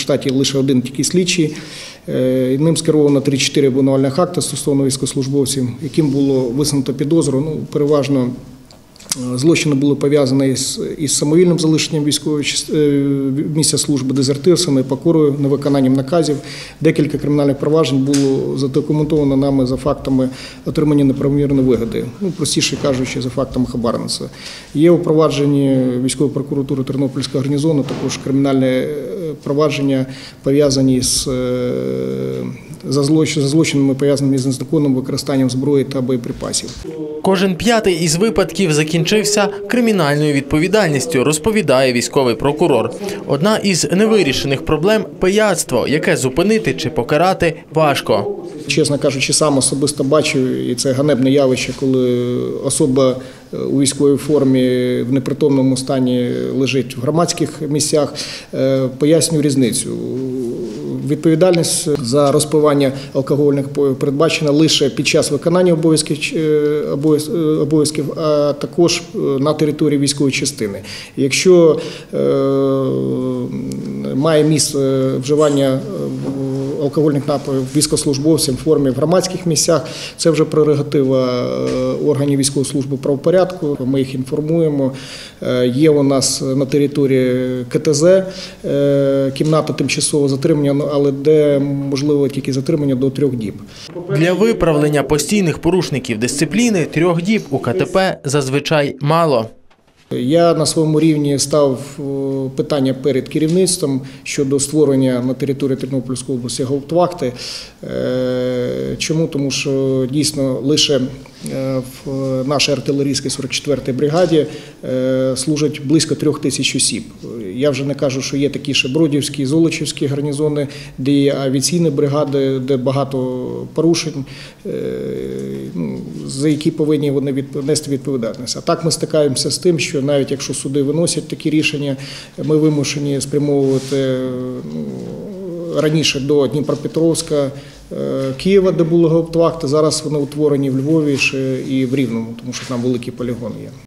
штаті лише один тільки слідчий. Ним скеровано 34 обвинувальних акти стосовно військовослужбовців, яким було висунуто підозру. Переважно злочини були пов'язані із самовільним залишенням військового місця служби, дезертирством, непокорою, невиконанням наказів. Декілька кримінальних проваджень було задокументовано нами за фактами отримання неправомірної вигоди, простіше кажучи, за фактами хабарництва. Є у провадженні військової прокуратури Тернопільського гарнізону також кримінальне провадження, пов'язані за злочинами, пов'язаними з незаконним використанням зброї та боєприпасів. Кожен п'ятий із випадків закінчився кримінальною відповідальністю, розповідає військовий прокурор. Одна із невирішених проблем – пияцтво, яке зупинити чи покарати важко. Чесно кажучи, сам особисто бачу, і це ганебне явище, коли особа у військовій формі в непритомному стані лежить в громадських місцях. Пояснюю різницю. Відповідальність за розпивання алкогольних напоїв передбачена лише під час виконання обов'язків, а також на території військової частини. Якщо має місце вживання алкогольних напоїв військовослужбовцям в формі в громадських місцях, це вже прерогатива органів військової служби правопорядку. Ми їх інформуємо. Є у нас на території КТЗ кімната тимчасового затримання, але де можливо тільки затримання до 3 діб. Для виправлення постійних порушників дисципліни 3 діб у КТП зазвичай мало. Я на своєму рівні став питання перед керівництвом щодо створення на території Тернопільської області гауптвахти. Чому? Тому що дійсно лише в нашій артилерійській 44-й бригаді служать близько 3000 осіб. Я вже не кажу, що є такі ще Бродівські, Золочівські гарнізони, де є авіаційні бригади, де багато порушень, за які повинні вони нести відповідальність. А так ми стикаємося з тим, що навіть якщо суди виносять такі рішення, ми вимушені спрямовувати раніше до Дніпропетровська, Києва, де були гауптвахти, зараз вони утворені в Львові і в Рівному, тому що там великий полігон є.